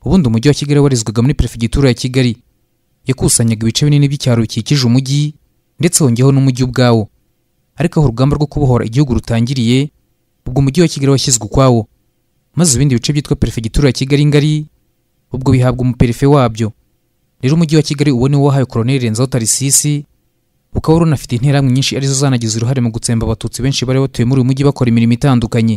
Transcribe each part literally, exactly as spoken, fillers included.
ubundi umujyi wa Kigali warizwaga muri Perefegitura ya Kigali, yakusanyaga ibice binini by'icyaro bikikije umujyi ndetse wongeyeho n'umujyi ubwawo. Ariko aho urugamba rwo kubohora igihugu rutangiriye, ubwo umujyi wa Kigali washyizwe ukwawo, maze ibindi bice byitwa Perefegitura ya Kigali ngari ubwo bihabwa umuperefe wabyo. Rero umujyi wa Kigali uwo ni wo wahaye Colonel Renzaho Tarisisi, ukaba runafite interahamwe nyinshi arizo zanagize uruhare mu gutsemba abatutsi benshi bari batuye muri uyu mujyi bakora imirimo itandukanye.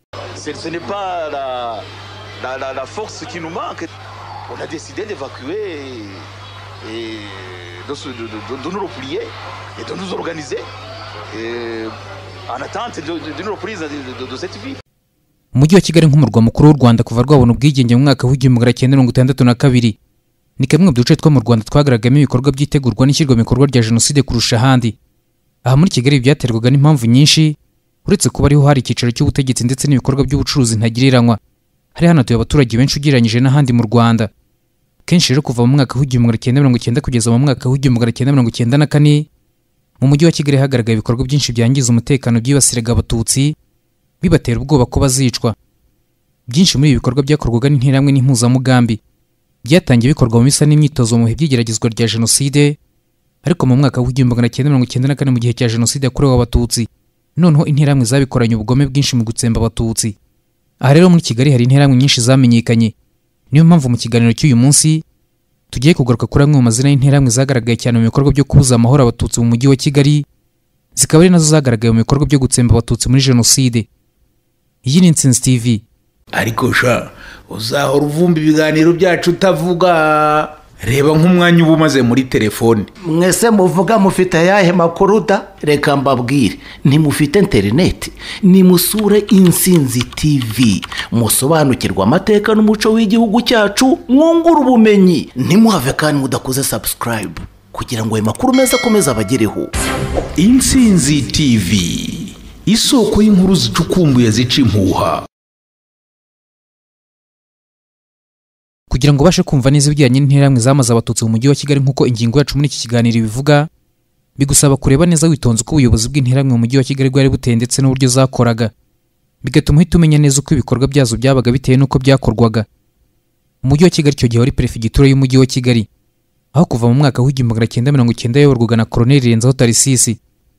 Ce n'est pas la, la, la, la force qui nous manque. On a décidé d'évacuer et de, de, de, de nous replier et de nous organiser et en attente d'une reprise de, de, de cette ville. Umujyi wa Kigali nk'umurwa mukuru w'u Rwanda kuva rwabona ubwigenge mu mwaka w'igihumbi magana cyenda mirongo itandatu na kabiri ni kamwe mu duce two mu Rwanda twagaragamo ibikorwa by'itegurwa n'ishyirwa mu bikorwa rya jenoside kurusha ahandi. Aha muri Kigali byaterwaga n'impamvu nyinshi, uretse kuba ariho hari icyicaro cy'ubutegetsi ndetse n'ibikorwa by'ubucuruzi ntagereranywa. Hari hanatuye abaturage benshi ugereranyije n'ahandi mu Rwanda. Kenshi rero kuva mu mwaka w'igihumbi magana cyenda mirongo icyenda kugeza mu mwaka w'igihumbi magana cyenda mirongo icyenda na kane mu mujyi wa Kigali hagaragaye ibikorwa byinshi byangiza umutekano byibasiraga abatutsi, bibatera ubwoba ko bazicwa. Byinshi muri ibi bikorwa byakorwaga n'interahamwe n'impuzamugambi, byatangiye bikorwa mu bisa n'imyitozo mu bihe by'igeragezwa rya jenoside, ariko mu mwaka w'igihumbi magana cyenda mirongo icyenda na kane mu gihe cya jenoside yakorewe abatutsi, noneho interahamwe zabikoranye ubugome bwinshi mu gutsemba abatutsi. Aha rero muri Kigali hari interahamwe nyinshi zamenyekanye. Niyo mpamvu mu kiganiro cy'uyu munsi tugiye kugaruka kuri amwe mu mazina y'interahamwe zagaragaye cyane mu bikorwa byo kubuza amahoro abatutsi mu mujyi wa Kigali, zikaba ari nazo zagaragaye mu bikorwa byo gutsemba abatutsi muri jenoside. Iyi ni Intsinzi T V. Ariko sha uzahora uvumba ibiganiro byacu utavuga, reba nk'umwanya uba umaze muri telefone. Mwese muvuga mufite ayahe makuru da? Reka mbabwire, ntimufite interineti, nimusure Intsinzi T V, musobanukirwa amateka n'umuco w'igihugu cyacu, mwungura ubumenyi. Ntimuhave kandi mudakoze subscribe kugira ngo ayo makuru meza akomeze abagereho. Intsinzi T V, isoko y'inkuru zicukumbuye zica impuha. Kugira ngo bashe kumva neza ibijyanye n'interahamwe zamaze abatutsi mu mujyi wa Kigali nk'uko ingingo yacu muri iki kiganiro bivuga, bigusaba kureba neza witonze uko ubuyobozi bw'interahamwe mu mujyi wa Kigali bwari buteye ndetse n'uburyo zakoraga, bigatuma uhita umenya neza uko ibikorwa byazo byabaga bitewe n'uko byakorwaga. Umujyi wa Kigali icyo gihe wari Perefegitura y'umujyi wa Kigali, aho kuva mu mwaka w'igihumbi magana cyenda mirongo icyenda yayoborwaga na Colonel Renzaho Tarisisi.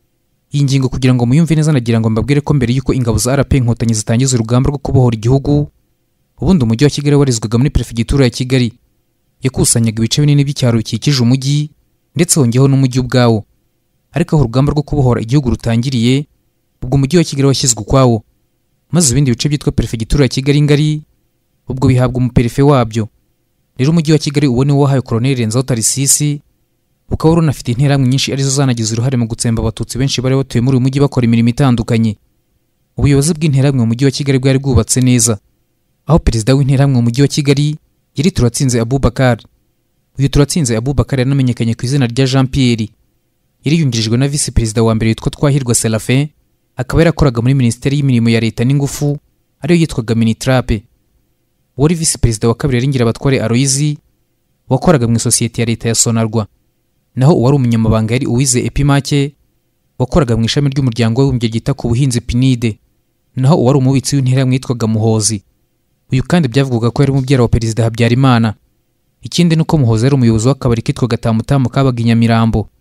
Iyi ngingo kugira ngo muyumve neza nagira ngo mbabwire ko mbere y'uko ingabo za R P Inkotanyi zitangiza urugamba rwo kubohora igihugu, ubundi umujyi wa Kigali warizwaga muri Perefegitura ya Kigali, yakusanyaga ibice binini by'icyaro bikikije umujyi ndetse wongeyeho n'umujyi ubwawo. Ariko aho urugamba rwo kubohora igihugu rutangiriye, ubwo umujyi wa Kigali washyizwe ukwawo, maze ibindi bice byitwa Perefegitura ya Kigali ngari ubwo bihabwa umuperefe wabyo. Rero umujyi wa Kigali uwo ni wo wahaye Colonel Renzaho Tarisisi, ukaba runafite interahamwe nyinshi arizo zanagize uruhare mu gutsemba abatutsi benshi bari batuye muri uyu mujyi bakora imirimo itandukanye. Ubuyobozi bw'interahamwe mu mujyi wa Kigali bwari bwubatse neza, aho perezida w'interahamwe mu mujyi wa Kigali yari Turatsinze Abubakar. Uyu Turatsinze Abubakar yanamenyekanye ku izina rya Jean Pierre, yari yungirijwe na visi perezida wa mbere witwa Twahirwa Serafin, akaba yarakoraga muri Minisiteri y'Imirimo ya Leta n'Ingufu ariyo yitwaga Minitrape. Wari visi perezida wa kabiri yari Ngirabatware Aloyizi, wakoraga mu isosiyete ya Leta ya Sonarwa, naho uwari umunyamabanga yari Uwize Epimake, wakoraga mu ishami ry'umuryango w'abibumbye ryita ku buhinzi P N I D, naho uwari umubitsi w'interahamwe yitwaga Muhozi. Uyu kandi byavugaga ko yari umubyara wa Perezida Habyarimana. Ikindi nuko Muhozi yari umuyobozi w'akabari kitwaga Tamutamu kabaga i Nyamirambo.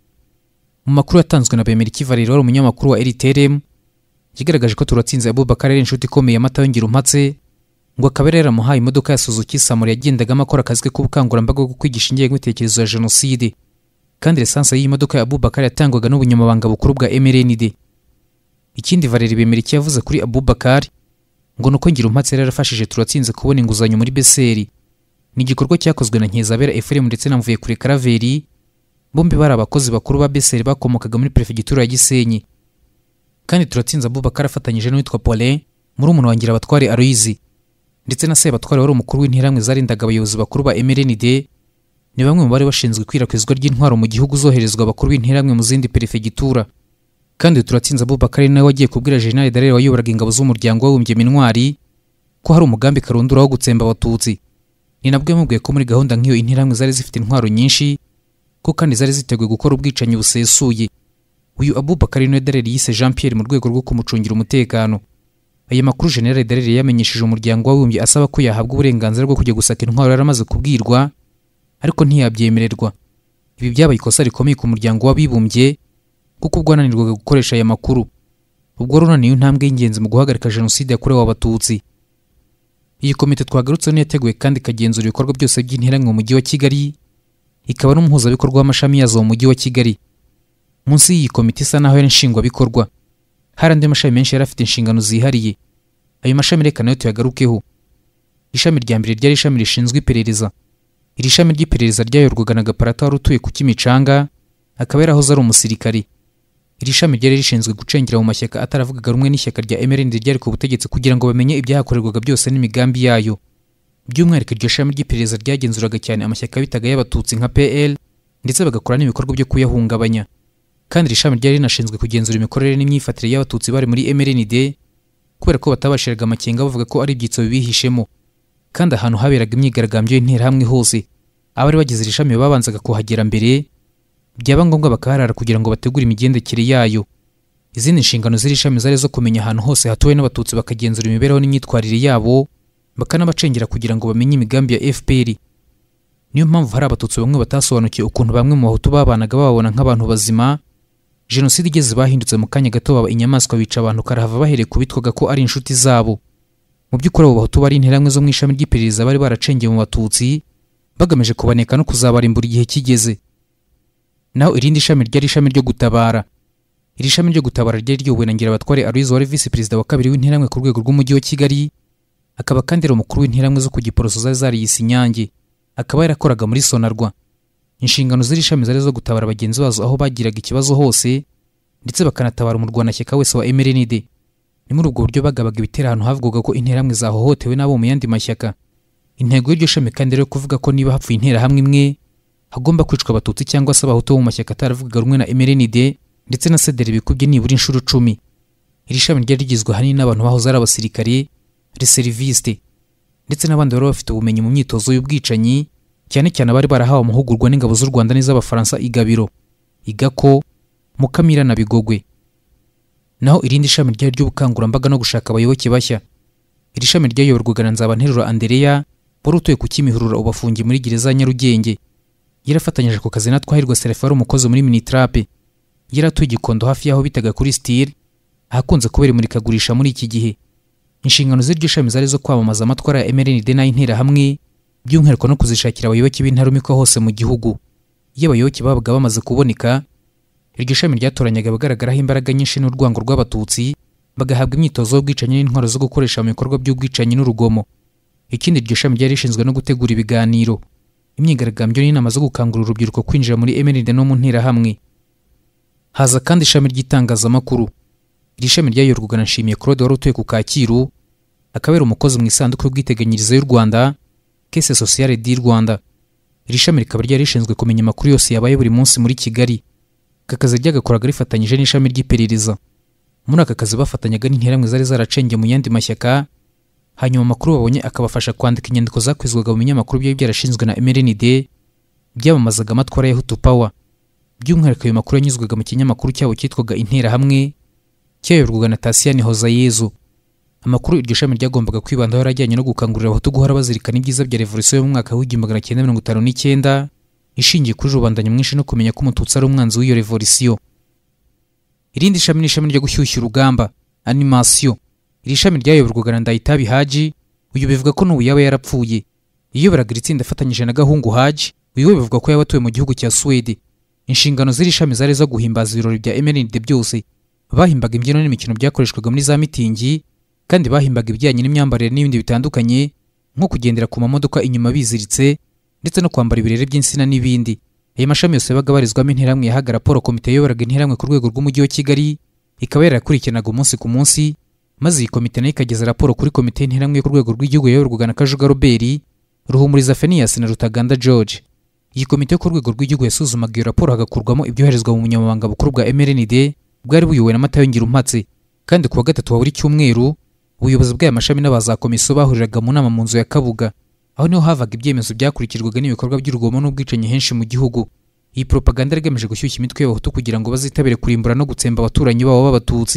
Mu makuru yatanzwe na Bemeriki Valero wari umunyamakuru wa R T R M, yigaragaje ko Turatsinze Abubakar ari inshuti ikomeye ya Matayo Ngirumpatse, ngo akaba yaramuhaye imodoka ya Suzuki Samura yagendagamo akora akazi ke k'ubukangurambaga bwo kwigisha ingengabitekerezo ya jenoside, kandi lisansi y'iyi modoka ya Abubakar yatangwaga n'ubunyamabanga bukuru bwa M R N D. Ikindi Valeri Bemeriki yavuze kuri Abubakar ngo nuko Ngirumpatse yari yarafashije Turatsinze kubona inguzanyo muri B S R. Ni igikorwa cyakozwe na Nkezabera Ephraim ndetse na Mvuyekure Karaveri, bombi bari abakozi bakuru ba B S R bakomokaga muri Perefegitura ya Gisenyi. Kandi Turatsinze Abubakar afatanyije n'uwitwa Paulin murumuna wa Ngirabatware Aloyizi ndetse na Sebatware wari umukuru w'interahamwe zarindaga abayobozi bakuru ba M R N D, ni bamwe mu bari bashinzwe ikwirakwizwa ry'intwaro mu gihugu zoherezwa abakuru b'interahamwe mu zindi Perefegitura. Kandi Turatsinze Abubakar nawe wagiye kubwira General Dallaire wayoboraga ingabo z'umuryango w'abibumbye Minwari ko hari umugambi karundura wo gutsemba abatutsi. Ni nabwo yamubwiye ko muri gahunda nk'iyo interahamwe zari zifite intwaro nyinshi, ko kandi zari ziteguye gukora ubwicanyi busesuye. Uyu Abubakar niwe Dallaire yise Jean Pierre mu rwego rwo kumucungira umutekano. aya makuru General Dallaire yamenyesheje umuryango w'abibumbye asaba ko yahabwa uburenganzira bwo kujya gusaka intwaro yaramaze kubwirwa ariko ntiyabyemererwa. Ibi byabaye ikosa rikomeye ku muryango w'abibumbye kuko bwananirwaga gukoresha aya makuru, ubwo runaniye intambwe y'ingenzi mu guhagarika jenoside yakorewe abatutsi. Iyi komite twagarutse ni yateguye kandi ikagenzura ibikorwa byose by'interahamwe mu mujyi wa Kigali, ikaba n'umuhuzabikorwa w'amashami yazo mu mujyi wa Kigali. Munsi y'iyi komite isa naho yari nshingwabikorwa, hari andi mashami menshi yari afite inshingano zihariye. Ayo mashami reka nayo tuyagarukeho. Ishami rya mbere ryari ishami rishinzwe iperereza. Iri shami ry'iperereza ryayorwaga na Gaparata wari utuye ku Kimicanga, akaba yarahoze ari umusirikari. Iri shami ryari rishinzwe gucengera mu mashyaka ataravugaga rumwe n'ishyaka rya M R N D ryari ku butegetsi kugira ngo bamenye ibyahakorerwaga byose n'imigambi yayo. By'umwihariko iryo shami ry'iperereza ryagenzuraga cyane amashyaka bitaga y'abatutsi nka P L ndetse bagakora n'ibikorwa byo kuyahungabanya. Kandi iri shami ryari rinashinzwe kugenzura imikorere n'imyifatire y'abatutsi bari muri M R N D kubera ko batabashiraga amakenga bavuga ko ari ibyitso bibihishemo. Kandi ahantu haberaga imyigaragambyo y'interahamwe hose, abari bagize iri shami babanzaga kuhagera mbere, byaba ngombwa bakaharara kugira ngo bategure imigendekere yayo. Izindi nshingano z'iri shami zari zo kumenya ahantu hose hatuwe n'abatutsi bakagenzura imibereho n'imyitwarire yabo, bakanabacengera kugira ngo bamenye imigambi ya F P R. Niyo mpamvu hari abatutsi bamwe batasobanukiye ukuntu bamwe mu bahutu babanaga bababona nk'abantu bazima. Jenoside igeze bahindutse mu kanya gato baba inyamaswa bica abantu karahava bahereye kubitwaga ko ari inshuti zabo. Mu by'ukuri abo bahutu bari interahamwe zo mu ishami ry'iperereza bari baracengeye mu batutsi bagamije kubaneka no kuzabarimbura igihe kigeze. Naho irindi shami ryari ishami ryo gutabara. Iri shami ryo gutabara ryari ryobowe na Ngirabatware Aloys wari visi perezida wa kabiri w'interahamwe ku rwego rw'umujyi wa Kigali, akaba kandi ari umukuru w'interahamwe zo ku Giporoso zari zariyise Inyange, akaba yarakoraga muri Sonarwa. Inshingano z'iri shami zari zo gutabara bagenzi bazo aho bagiraga ikibazo hose ndetse bakanatabara umurwanashyaka wese wa M R N D. Ni muri ubwo buryo bagabaga ibitera ahantu havugwaga ko interahamwe zahohotewe n'abo mu yandi mashyaka. Intego y'iryo shami kandi rero kuvuga ko niba hapfuye interahamwe imwe hagomba kwicwa abatutsi cyangwa se abahutu bo mu mashyaka ataravugaga rumwe na M R N D ndetse na C D R bikubye nibura inshuro icumi. Iri shami ryari rigizwe ahanini n'abantu bahoze ari abasirikare, reserviste ndetse n'abandi bari bafite ubumenyi mu myitozo y'ubwicanyi, cyane cyane abari barahawe amahugurwa n'ingabo z'u Rwanda n'iz'Abafaransa Igabiro, Igako, Mukamira na Bigogwe. Naho irindi shami ryari ry'ubukangurambaga no gushaka abayoboke bashya. Iri shami ryayoborwaga na Nzabanterura Andereya wari utuye ku Kimihurura ubafungiye muri gereza ya Nyarugenge. Yarafatanyije ku kazi na Twahirwa Seraph wari umukozi muri Minitrape. Yaratuye Gikondo hafi yaho bitaga kuri Style, ahakunze kubera imurikagurisha muri iki gihe. Inshingano z'iryo shami zari zo kwamamaza amatwara ya M R N D n'ay'interahamwe, by'umwihariko no kuzishakira abayoboke b'intarumikwa hose mu gihugu. Iyo abayoboke babaga bamaze kuboneka, iryo shami ryatoranyaga abagaragaraho imbaraga nyinshi n'urwango rw'abatutsi, bagahabwa imyitozo y'ubwicanyi n'intwaro zo gukoresha mu bikorwa by'ubwicanyi n'urugomo. Ikindi iryo shami ryari rishinzwe no gutegura ibiganiro, imyigaragambyo n'inama zo gukangurira urubyiruko kwinjira muri M R N D no mu nterahamwe. Haza kandi ishami ry'itangazamakuru. Iri shami ryayorwaga na Nshimiye Claude wari utuye ku Kacyiru, akabera umukozi mu isanduku y'ubwiteganyirize y'u Rwanda, Caisse Sociale du Rwanda. Iri shami rikaba ryari rishinzwe kumenya amakuru yose yabaye buri munsi muri Kigali. Aka kazi ryagakoraga rifatanyije n'ishami ry'iperereza. Muri aka kazi bafatanyaga n'interahamwe zari zaracengeye mu yandi mashyaka, hanyuma amakuru babonye akabafasha kwandika inyandiko zakwizwaga mu binyamakuru byari byarashinzwe na M R N D byamamazaga amatwara ya Hutu Power. By'umwihariko ayo makuru yanyuzwaga mu kinyamakuru cyabo cyitwaga Interahamwe, cyayoborwaga na Tasiyani Hozayezu. Amakuru iryo shami ryagombaga kwibandaho yarajyanye no gukangurira abahutu guhora bazirikana ibyiza bya revolution yo mu mwaka w'igihumbi magana cyenda mirongo itanu n'icyenda, ishingiye kuri rubanda nyamwinshi no kumenya ko umututsi ari umwanzi w'iyo revolution. Irindi shami ni ishami ryo gushyushya urugamba, animation. Iri shami ryayoborwaga na Ndayitabi Haji, uyu bivuga ko n'ubu yaba yarapfuye. Iyoboraga itsinda afatanyije na Gahungu Haji, uyu bivuga ko yabatuye mu gihugu cya Swede. Inshingano z'iri shami zari zo guhimbaza ibirori bya M R N D byose. Bahimbaga imbyino n'imikino byakoreshwaga muri za mitingi, kandi bahimbaga ibijyanye n'imyambarire n'ibindi bitandukanye, nko kugendera ku mamodoka inyuma biziritse ndetse no kwambara ibirere by'insina n'ibindi. Aya mashami yose yabaga barizwamo interahamwe yahaga raporo komite yayoboraga interahamwe ku rwego rw'umujyi wa Kigali, ikaba yarakurikiranaga umunsi ku munsi, maze iyi komite nayo ikageza raporo kuri komite y'interahamwe ku rwego rw'igihugu yayoborwaga na Kajuga Robert, Ruhumuriza Phineas na Rutaganda George. Iyi komite yo ku rwego rw'igihugu yasuzumaga iyo raporo hagakurwamo ibyoherezwa mu bunyamabanga bukuru bwa M R N D bwari buyobowe na Matayo Ngirumpatse. Kandi kuwa gatatu wa buri cyumweru ubuyobozi bw'aya mashami n'abaza komisiyo bahuriraga mu nama mu nzu ya Kabuga, aho niho havaga ibyemezo byakurikirwaga n'ibikorwa by'urugomo n'ubwicanyi henshi mu gihugu. Iyi propaganda igamije gushyushya imitwe y'abahutu kugira ngo bazitabire kurimbura no gutsemba abaturanyi babo b'abatutsi.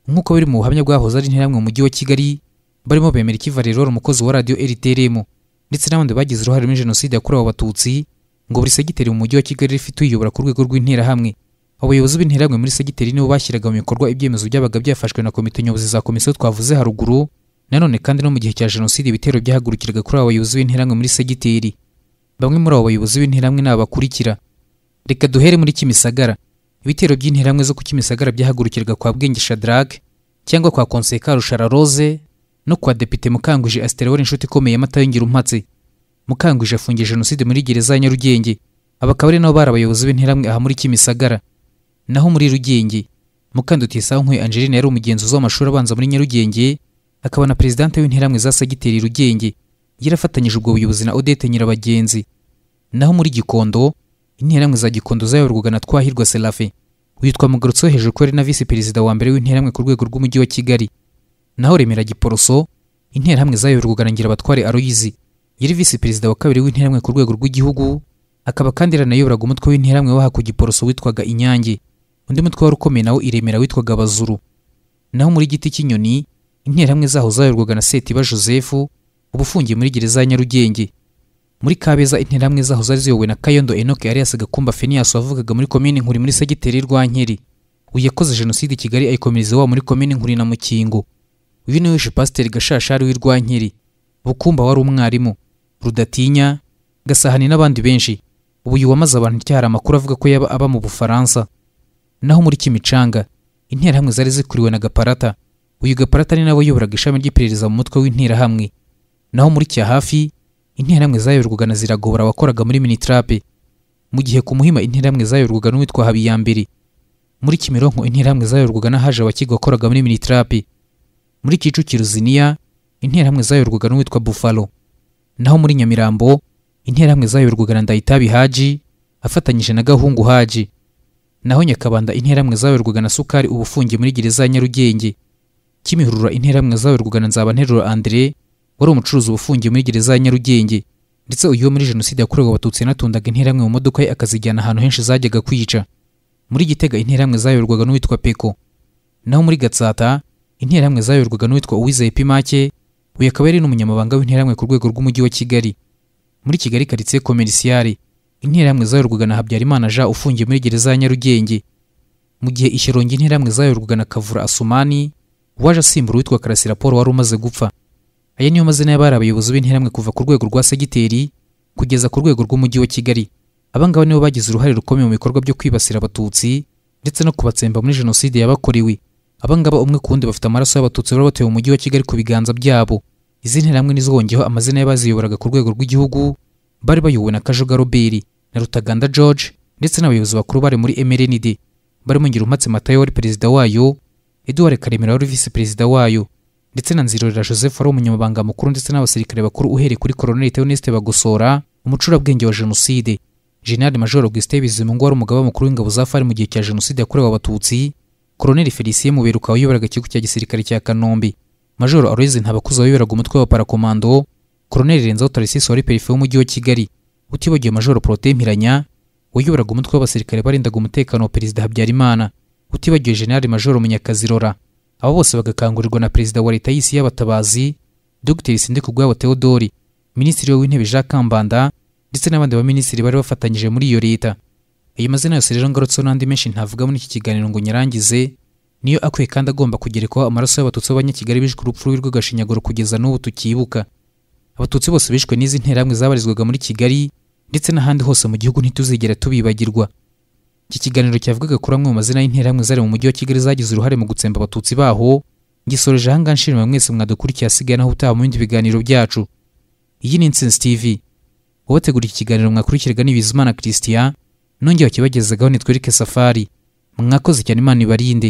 nk'uko biri mu buhamya bwahoze ari interahamwe mu mujyi wa Kigali barimo bemera Kivarero umukozi wa radio R T L M ndetse n'abandi bagize uruhare muri jenoside yakorewe abatutsi ngo buri segiteri mu mujyi wa Kigali rifite uyobora ku rwego rw'interahamwe. Abayobozi b'interahamwe muri segiteri nibo bashyiraga mu bikorwa ibyemezo byabaga byafashwe na komite nyobozi za komisiyo twavuze haruguru. Nanone kandi no mu gihe cya jenoside ibitero byahagurukiraga kuri abayobozi b'interahamwe muri segiteri. Bamwe muri abo bayobozi b'interahamwe n'abakurikira. Reka duhere muri Kimisagara. Ibitero by'interahamwe zo ku Kimisagara byahagurukiraga kwa Bwenge Shadrack cyangwa kwa Konseka Rushara Rose no kwa Depite Mukangwije Asterewari inshuti ikomeye y'amata y'ingira umpatse. Mukangwije afungiye jenoside muri gereza ya Nyarugenge. Abakabari nabo barabayobozi b'interahamwe aha muri Kimisagara. Naho muri Rugenge Mukandutiye Sankwe Angeline yari umugenzuzi w'amashuri abanza muri Nyarugenge, akaba na presidente w'interahamwe za segiteri Rugenge. Yarafatanyije ubwo buyobozi na Odette Nyirabagenzi. Naho muri Gikondo interahamwe za Gikondo zayoborwaga na Twahirwa Serafe. Uyu twamugarutseho hejuru ko ari na vice perezida wa mbere w'interahamwe ku rwego rw'umujyi wa Kigali. Naho Remera Giporoso interahamwe zayoborwaga na Ngirabatware Aloyizi. Yari vice perezida wa kabiri w'interahamwe ku rwego rw'igihugu, akaba kandi yaranayoboraga umutwe w'interahamwe waha ku Giporoso witwaga Inyange. Undi mutwe wari ukomeye nawo Iremera witwaga Abazuru. Naho muri Giti cy'inyoni interahamwe zaho zayoborwaga na Setiba Joseph ubufungiye muri gereza ya Nyarugenge. Muri Kabeza interahamwe zaho zari ziyobowe na Kayondo Enoch Arias Gakumba Phineas wavugaga muri komine Nkuri muri segiteri Rwankeri. Uyu yakoze jenoside i Kigali ayikomereza wa muri komine Nkuri na Mukingo. Uyu ni wishe Pasiteri Gashashari w'i Rwankeri. Bukumba wari umwarimu. Rudatinya, Gasahani n'abandi benshi. Ubu wamaze abantu cyari amakuru avuga ko yaba aba mu Bufaransa. Naho muri Kimicanga interahamwe zari zikuriwe na Gaparata. Uyu Gaparata ni nawe yoboraga ishami ry'iperereza mu mutwe w'interahamwe. Naho muri Cyahafi interahamwe zayoborwaga na Ziragobora wakoraga muri Minitrape. Mu gihe ku Muhima interahamwe zayoborwaga n'uwitwa Habiyambere. Muri Kimironko interahamwe zayoborwaga na Haje Wakigo wakoraga muri Minitrape. Muri Kicukiro Ziniya interahamwe zayoborwaga n'uwitwa Buffalo. Naho muri Nyamirambo interahamwe zayoborwaga na Ndayitabi Haji afatanyije na Gahungu Haji. Naho Nyakabanda interahamwe zayoborwaga na Sukari ubufungiye muri gereza ya Nyarugenge. Kimihurura interahamwe zayoborwaga na Nzabanteruro André wari umucuruzi ubufungiye muri gereza ya Nyarugenge. Ndetse uyu muri jenoside yakorewe abatutsi yanatundaga interahamwe mu modoka ye akazijyana ahantu henshi zajyaga kwica. Muri Gitega interahamwe zayoborwaga n'uwitwa Peko. Naho muri Gatsata interahamwe zayoborwaga n'uwitwa Uwizeye Pimake, uyu akaba yari n'umunyamabanga w'interahamwe ku rwego rw'umujyi wa Kigali. Muri Kigali Quartier Commercial interahamwe zayoborwaga na Habyarimana Jean ufungiye muri gereza ya Nyarugenge. Mu gihe Ishyorongi interahamwe zayoborwaga na Kavura Asumani waje asimbura witwa Karasira Paul wari umaze gupfa. Aya niyo mazina y'abari abayobozi b'interahamwe kuva ku rwego rwa segiteri kugeza ku rwego rw'umujyi wa Kigali. Abangaba nibo bagize uruhare rukomeye mu bikorwa byo kwibasira abatutsi ndetse no kubatsemba muri jenoside yabakorewe. Abangaba umwe ku wundi bafite amaraso y'abatutsi bari batuye mu mujyi wa Kigali ku biganza byabo. Izi nterahamwe nizo hongeho amazina y'abaziyoboraga ku rwego rw'igihugu bari bayobowe na Kajoga Robert na Rutaganda George ndetse n'abayobozi bakuru bari muri M R N D barimo Ngirumpatse Matayo wari perezida wayo, Edouard Karemera wari vice perezida wayo, ndetse na Nzirorera Joseph wari umunyamabanga mukuru ndetse n'abasirikare bakuru uhereye kuri Colonel Theoneste Bagosora umucurabwenge wa jenoside. General Major Augustin Bizimungu wari umugaba mukuru w'ingabo za F A R mu gihe cya jenoside yakorewe abatutsi. Colonel Felicien Muberuka wayoboraga ikigo cya gisirikare cya Kanombe. Major Aloyizi Ntabakuze wayoboraga umutwe wa Parakomando. Colonel Renzaho Tarisisi wari perefe w'umujyi wa Kigali. Utibagiwe Major Protais Mpiranya wayoboraga umutwe w'abasirikare barindaga umutekano wa Perezida Habyarimana. Utibagiwe General Major Munyakazirora. Abo bose bagakangurirwa na Perezida wa Leta y'isi y'abatabazi Dr Sindikubwabo Theodore, Minisitiri w'Intebe Jean Kambanda ndetse n'abandi ba minisitiri bari bafatanyije muri iyo leta. Ayo mazina yose rero ngarutse n'andi menshi ntavuga muri iki kiganiro ngo nyarangize, niyo akwiye kandi agomba kugerekwaho amaraso y'abatutsi b'Abanyakigali bishwe urupfu rw'Gashinyaguro kugeza n'ubu tukibuka. Abatutsi bose bishwe n'izi nterahamwe zabarizwaga muri Kigali ndetse n'ahandi hose mu gihugu ntituzigera tubibagirwa. Iki kiganiro cyavugaga kuri amwe mu mazina y'interahamwe zari mu mujyi wa Kigali zagize uruhare mu gutsemba abatutsi baho. Ngisoreje ahanga nshimira mwese mwadukurikiye asigaye naho utaha mu bindi biganiro byacu. Iyi ni Intsinzi T V. Ubategura iki kiganiro mwakurikiraga ni Bizimana Christian, nongeye kibagezagaho ni Twereke Safari. Mwakoze cyane, Imana ibarinde.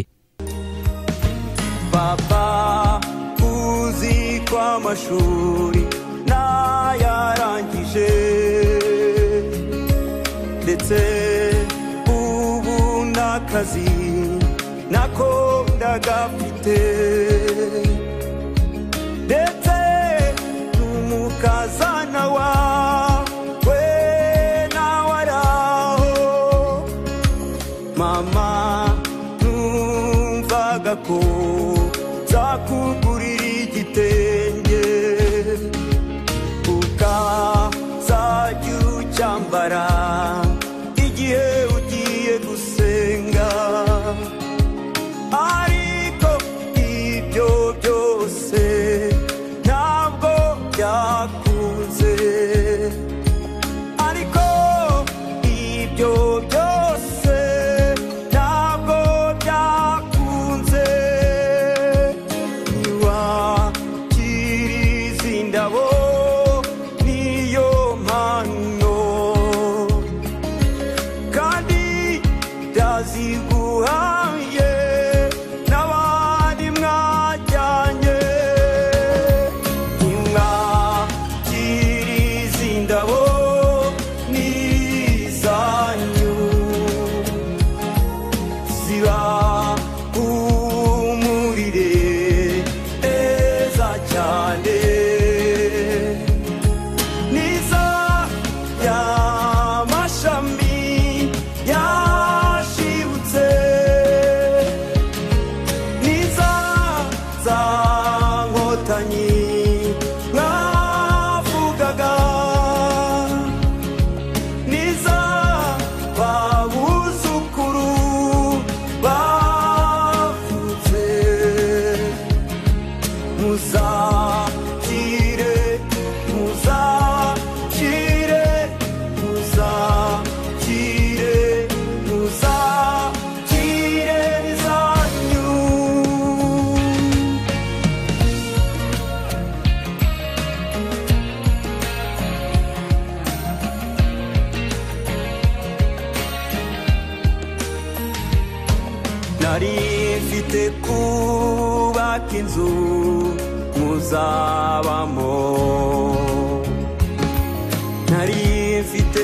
Baba uzi kwa amashuri nayarangije ndetse ubu n'akazi nako ndagafite ndetse n'umukazana wawe nawe araho mama numvaga ko nari mfite kubaka inzu muzabamo, nari mfite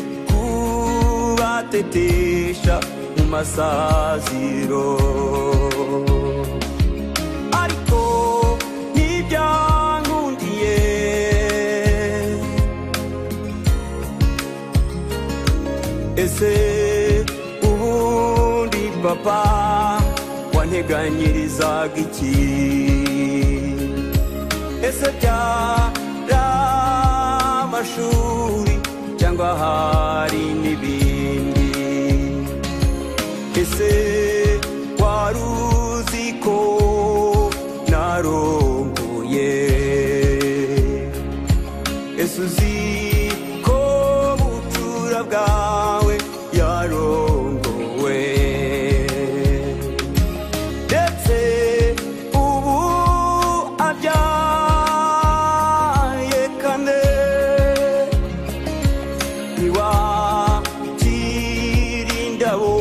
kubatetesha mu masaziro, ariko ntibyankundiye. Ese ubundi papa wanteganyirizaga iki? Ese byari amashuri cyangwa hari n'ibindi? Ese wari uzi ko narongoye? Ese uzi ko bucura bwawe yarongowe? Ndetse ubu abyaye kane, ntiwakira indabo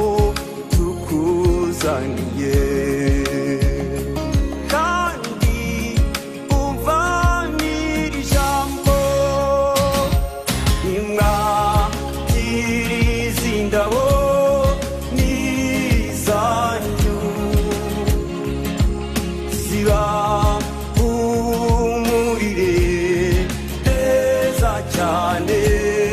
tukuzaniye. Kandi umva n'iri jambo, nimwakira izi ndabo n'izanyu, ziba umurire neza cyane.